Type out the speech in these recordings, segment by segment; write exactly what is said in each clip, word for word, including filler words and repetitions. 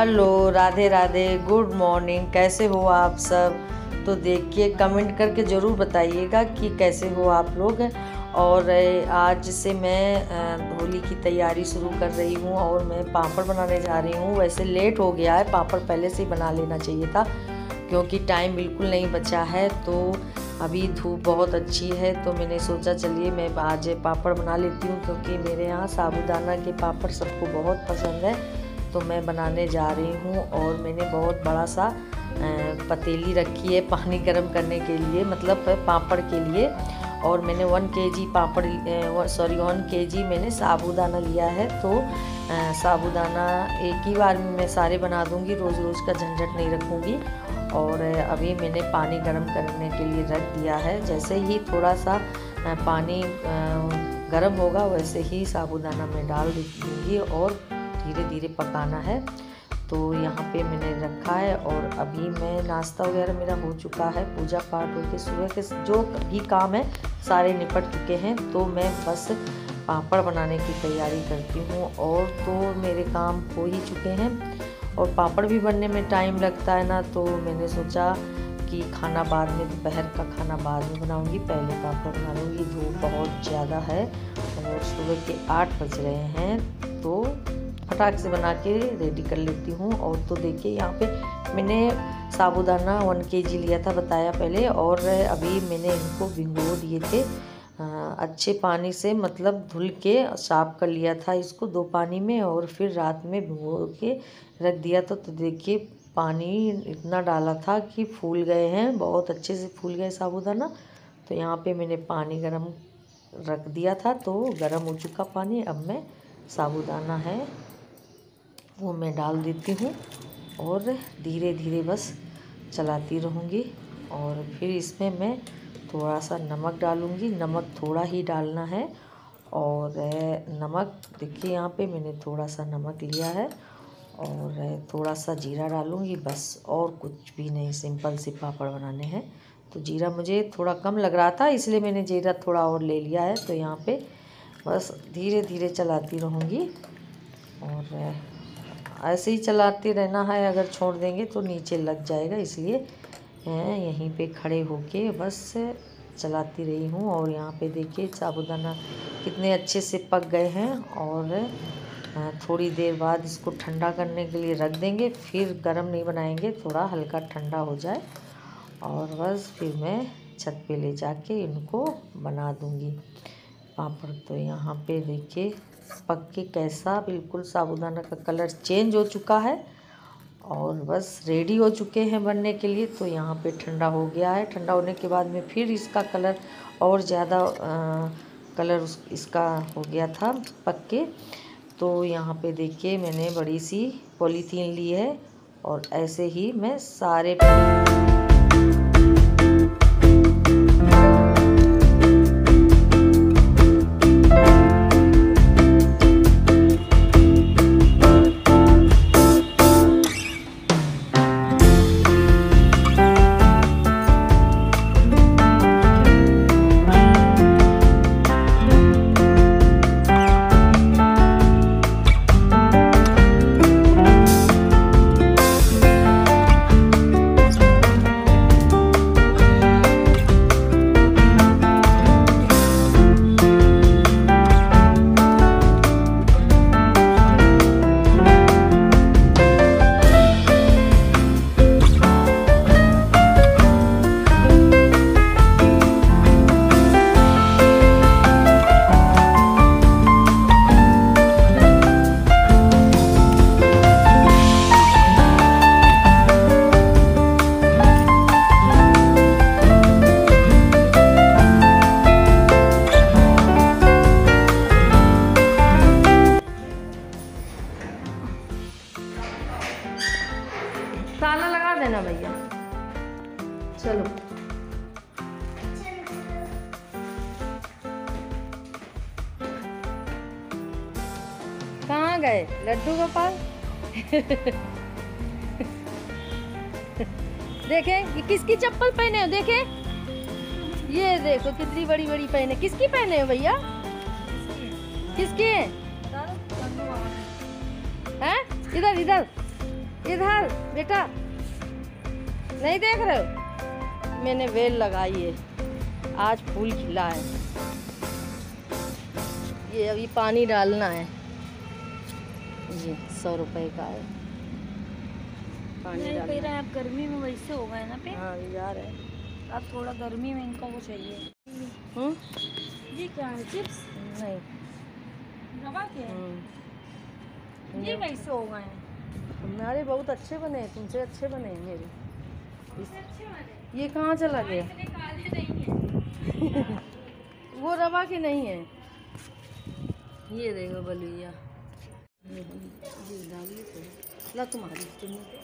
Hello, Radhe Radhe, good morning. कैसे हो आप सब? तो देखिए, कमेंट करके ज़रूर बताइएगा कि कैसे हो आप लोग। और आज से मैं होली की तैयारी शुरू कर रही हूँ और मैं पापड़ बनाने जा रही हूँ। वैसे लेट हो गया है, पापड़ पहले से ही बना लेना चाहिए था क्योंकि टाइम बिल्कुल नहीं बचा है। तो अभी धूप बहुत अच्छी है तो मैंने सोचा चलिए मैं आज पापड़ बना लेती हूँ, क्योंकि मेरे यहाँ साबूदाना के पापड़ सबको बहुत पसंद है। तो मैं बनाने जा रही हूँ और मैंने बहुत बड़ा सा पतीली रखी है पानी गर्म करने के लिए, मतलब पापड़ के लिए। और मैंने वन केजी पापड़ सॉरी वन केजी मैंने साबूदाना लिया है। तो साबूदाना एक ही बार में मैं सारे बना दूँगी, रोज़ रोज़ का झंझट नहीं रखूँगी। और अभी मैंने पानी गर्म करने के लिए रख दिया है। जैसे ही थोड़ा सा पानी गर्म होगा वैसे ही साबूदाना मैं डाल दूँगी और धीरे धीरे पकाना है। तो यहाँ पे मैंने रखा है और अभी मैं नाश्ता वगैरह मेरा हो चुका है, पूजा पाठ होके सुबह के जो भी काम है सारे निपट चुके हैं। तो मैं बस पापड़ बनाने की तैयारी करती हूँ और तो मेरे काम हो ही चुके हैं। और पापड़ भी बनने में टाइम लगता है ना, तो मैंने सोचा कि खाना बाद में, दोपहर का खाना बाद में बनाऊंगी, पहले पापड़ बना लूँगी। धूप बहुत ज़्यादा है और सुबह के आठ बज रहे हैं तो फटाक से बना के रेडी कर लेती हूँ। और तो देखिए यहाँ पे मैंने साबूदाना वन केजी लिया था, बताया पहले। और अभी मैंने इनको भिगो दिए थे अच्छे पानी से, मतलब धुल के साफ कर लिया था इसको दो पानी में, और फिर रात में भिगो के रख दिया था। तो देखिए पानी इतना डाला था कि फूल गए हैं, बहुत अच्छे से फूल गए साबूदाना। तो यहाँ पे मैंने पानी गरम रख दिया था, तो गरम हो चुका पानी। अब मैं साबूदाना है वो मैं डाल देती हूँ और धीरे धीरे बस चलाती रहूँगी। और फिर इसमें मैं थोड़ा सा नमक डालूँगी, नमक थोड़ा ही डालना है। और नमक देखिए यहाँ पे मैंने थोड़ा सा नमक लिया है और थोड़ा सा जीरा डालूँगी बस, और कुछ भी नहीं, सिंपल से पापड़ बनाने हैं। तो जीरा मुझे थोड़ा कम लग रहा था इसलिए मैंने जीरा थोड़ा और ले लिया है। तो यहाँ पे बस धीरे धीरे चलाती रहूँगी और ऐसे ही चलाते रहना है, अगर छोड़ देंगे तो नीचे लग जाएगा, इसलिए मैं यहीं पे खड़े होके बस चलाती रही हूँ। और यहाँ पे देखिए साबूदाना कितने अच्छे से पक गए हैं। और थोड़ी देर बाद इसको ठंडा करने के लिए रख देंगे, फिर गरम नहीं बनाएंगे, थोड़ा हल्का ठंडा हो जाए और बस फिर मैं छत पे ले जाके इनको बना दूँगी पापड़। तो यहाँ पे देखिए पक के कैसा बिल्कुल साबूदाना का कलर चेंज हो चुका है और बस रेडी हो चुके हैं बनने के लिए। तो यहाँ पे ठंडा हो गया है, ठंडा होने के बाद में फिर इसका कलर और ज़्यादा कलर इसका हो गया था पक के। तो यहाँ पे देखिए मैंने बड़ी सी पॉलीथीन ली है और ऐसे ही मैं सारे ताला लगा देना भैया। चलो कहाँ गए लड्डू गोपाल? देखे ये किसकी चप्पल पहने हो, देखे ये देखो कितनी बड़ी बड़ी पहने, किसकी पहने हो भैया? किसकी है? हैं? इधर इधर इधर बेटा, नहीं देख रहे हो? मैंने वेल लगाई है, आज फूल खिला है। ये अभी पानी डालना है। ये सौ रुपए का है, पानी डालना है। आप गर्मी में वैसे हो गए ना पे? हाँ यार है, अब थोड़ा गर्मी में इनको वो चाहिए। हम्म ये क्या है, चिप्स? नहीं, रवा के हैं? हम्म। ये कैसे हो गए हैं? हमारे बहुत अच्छे बने हैं, तुमसे अच्छे बने हैं मेरे। अच्छे वाले। ये कहाँ चला गया? इतने काले नहीं है। वो रवा की नहीं है। ये देखो बलुइया, ये डालिए तो ला तुम्हारी तुमने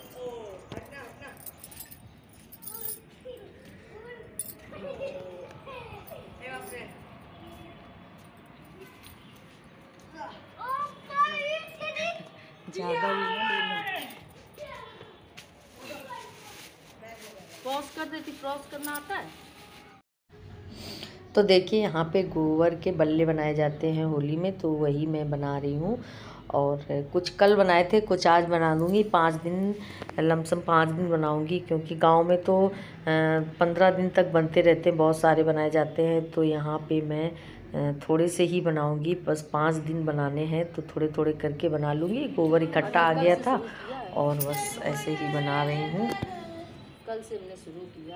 ज़्यादा भी ना लेना। क्रॉस कर देती, क्रॉस करना आता है। तो देखिए यहाँ पे गोबर के बल्ले बनाए जाते हैं होली में, तो वही मैं बना रही हूँ। और कुछ कल बनाए थे, कुछ आज बना दूँगी। पाँच दिन लमसम पाँच दिन बनाऊँगी, क्योंकि गांव में तो पंद्रह दिन तक बनते रहते हैं, बहुत सारे बनाए जाते हैं। तो यहाँ पे मैं थोड़े से ही बनाऊँगी, बस पाँच दिन बनाने हैं, तो थोड़े थोड़े करके बना लूँगी। गोबर इकट्ठा आ गया था और बस ऐसे ही बना रही हूँ। कल से हमने शुरू किया।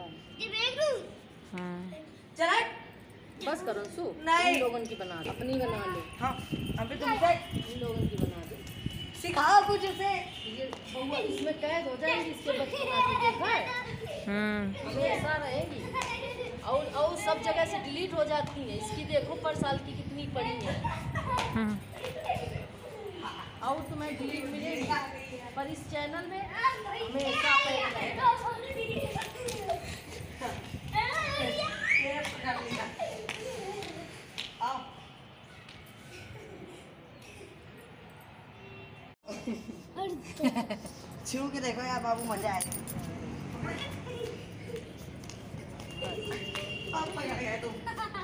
चला बस करो सु, नहीं, इन लोगन की बना दो, अपनी बना लो। हाँ, अभी तुम से इन लोगन की बना दो, सिखाओ कुछ से। ये बहुआ इसमें कैद हो जाएंगी, इसके बच्चे बनाते देखा है। हम्म हमेशा रहेगी और और सब जगह से डिलीट हो जाती है। इसकी देखो पर साल की कितनी पड़ी है, और तुम्हें डिलीट मिलेगी, पर इस चैनल में हमेशा रहेगा। छू के देखो यार बाबू, मजा आएगा। अब पकड़ गए तुम।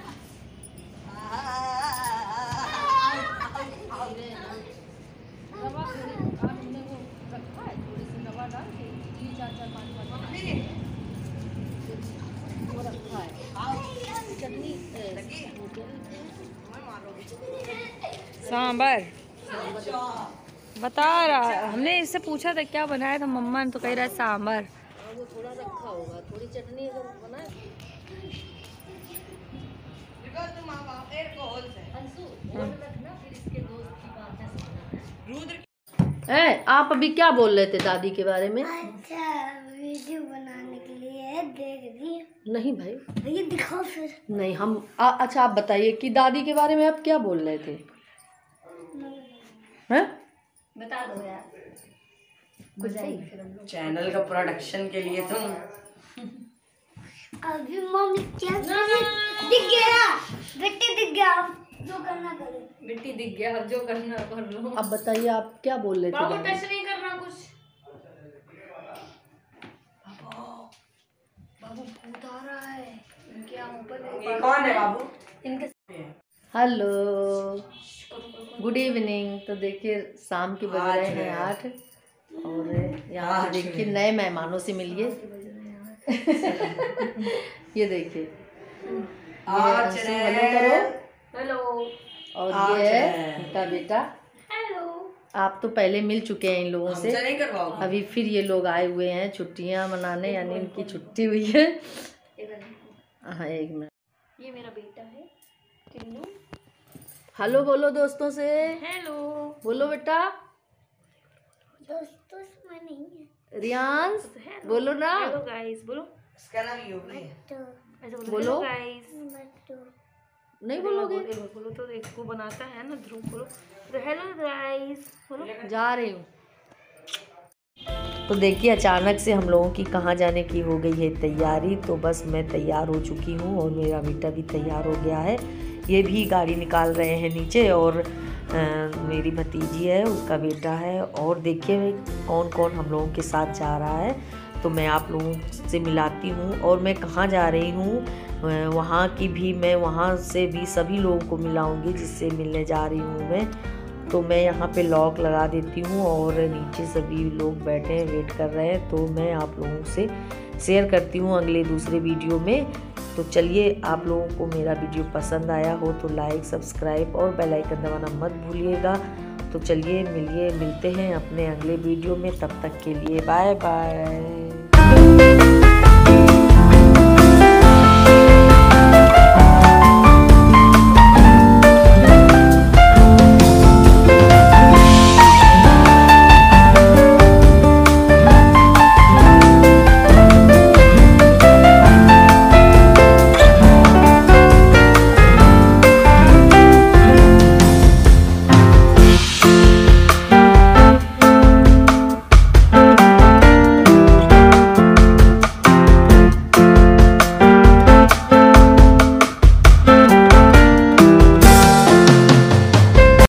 रवा थोड़ी आज हमने वो रखा है, थोड़ी सी रवा डाल के तीन चार चार पाँच पाँच वो रखा है। चटनी सांबर बता रहा, हमने इससे पूछा था क्या बनाया था मम्मा ने, तो कह रहा है सांबर। वो थोड़ा रखा होगा, थोड़ी चटनी अगर बनाए। ए, आप अभी क्या बोल रहे थे दादी के बारे में? अच्छा, वीडियो बनाने के लिए देख रही। नहीं भाई, ये दिखाओ फिर। नहीं हम आ, अच्छा आप बताइए कि दादी के बारे में आप क्या बोल रहे थे? हैं? बता दो यार, चैनल का प्रोडक्शन के लिए तुम अभी मम्मी क्या दिख गया, बेटे दिख गया, जो करना करो। मिट्टी दिख गया, अब जो करना कर लो। अब बताइए आप क्या बोल रहे थे? बाबू टच नहीं करना कुछ। बाबू भूत आ रहा है इनके ऊपर। ये कौन है बाबू? इनके हेलो, गुड इवनिंग। तो देखिए शाम के बज रहे हैं आठ, और यहाँ पे देखिए नए मेहमानों से मिलिए। ये देखिए, आज हेलो करो। हेलो। और ये है उनका बेटा। हेलो। आप तो पहले मिल चुके हैं इन लोगों से, नहीं करवाओगे? अभी फिर ये लोग आए हुए हैं छुट्टियां मनाने, यानी इनकी छुट्टी हुई है। हाँ एक मिनट। ये मेरा बेटा है टिन्नू। हेलो बोलो दोस्तों से। हेलो। बोलो बेटा। दोस्तों में नहीं है। रियांश बोलो ना। हेलो गाइस बोलो। इसका नाम यूपी है। तो ऐसे बोलो। बोलो। Hello guys. बट नहीं बोलोगे? बोलो बोलो तो देखो बनाता है ना ध्रुव, बोलो तो हेलो गाइस बोलो। जा रही हूँ। तो देखिए अचानक से हम लोगों की कहाँ जाने की हो गई है तैयारी। तो बस मैं तैयार हो चुकी हूँ और मेरा बेटा भी तैयार हो गया है। ये भी गाड़ी निकाल रहे हैं नीचे, और आ, मेरी भतीजी है, उसका बेटा है, और देखिए कौन कौन हम लोगों के साथ जा रहा है। तो मैं आप लोगों से मिलाती हूँ, और मैं कहाँ जा रही हूँ वहाँ की भी मैं वहाँ से भी सभी लोगों को मिलाऊंगी जिससे मिलने जा रही हूँ मैं। तो मैं यहाँ पे लॉक लगा देती हूँ और नीचे सभी लोग बैठे हैं, वेट कर रहे हैं। तो मैं आप लोगों से शेयर करती हूँ अगले दूसरे वीडियो में। तो चलिए, आप लोगों को मेरा वीडियो पसंद आया हो तो लाइक, सब्सक्राइब और बेल आइकन दबाना मत भूलिएगा। तो चलिए मिलिए मिलते हैं अपने अगले वीडियो में, तब तक के लिए बाय बाय।